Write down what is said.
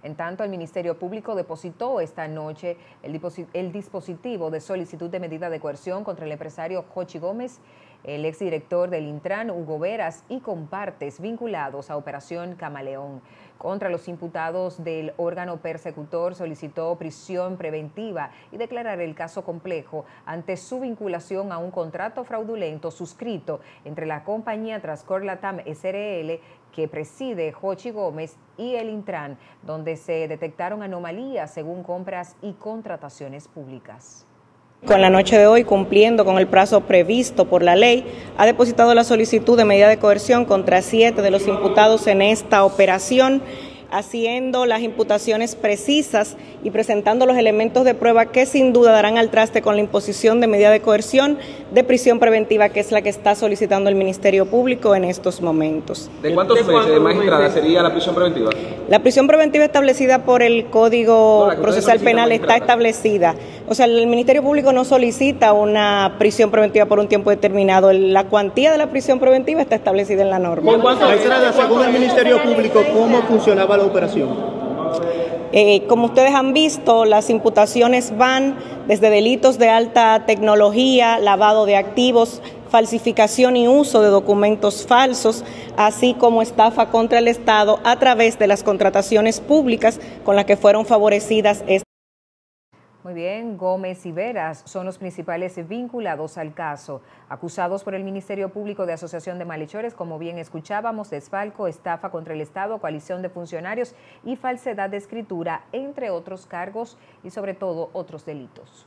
En tanto, el Ministerio Público depositó esta noche el dispositivo de solicitud de medida de coerción contra el empresario Jochi Gómez, el exdirector del Intran, Hugo Veras, y compartes vinculados a Operación Camaleón. Contra los imputados del órgano persecutor solicitó prisión preventiva y declarar el caso complejo ante su vinculación a un contrato fraudulento suscrito entre la compañía Transcorp Latam SRL que preside Jochi Gómez y el Intran, donde se detectaron anomalías según compras y contrataciones públicas. Con la noche de hoy, cumpliendo con el plazo previsto por la ley, ha depositado la solicitud de medida de coerción contra 7 de los imputados en esta operación, haciendo las imputaciones precisas y presentando los elementos de prueba que sin duda darán al traste con la imposición de medida de coerción de prisión preventiva, que es la que está solicitando el Ministerio Público en estos momentos. ¿De cuántos meses, magistrada, sería la prisión preventiva? La prisión preventiva establecida por el Código Procesal Penal está establecida. O sea, el Ministerio Público no solicita una prisión preventiva por un tiempo determinado. La cuantía de la prisión preventiva está establecida en la norma. Magistrada, según el Ministerio Público, ¿cómo funcionaba la operación? Como ustedes han visto, las imputaciones van desde delitos de alta tecnología, lavado de activos, falsificación y uso de documentos falsos, así como estafa contra el Estado a través de las contrataciones públicas con las que fueron favorecidas estas. Muy bien, Gómez y Veras son los principales vinculados al caso, acusados por el Ministerio Público de asociación de malhechores, como bien escuchábamos, desfalco, estafa contra el Estado, coalición de funcionarios y falsedad de escritura, entre otros cargos y sobre todo otros delitos.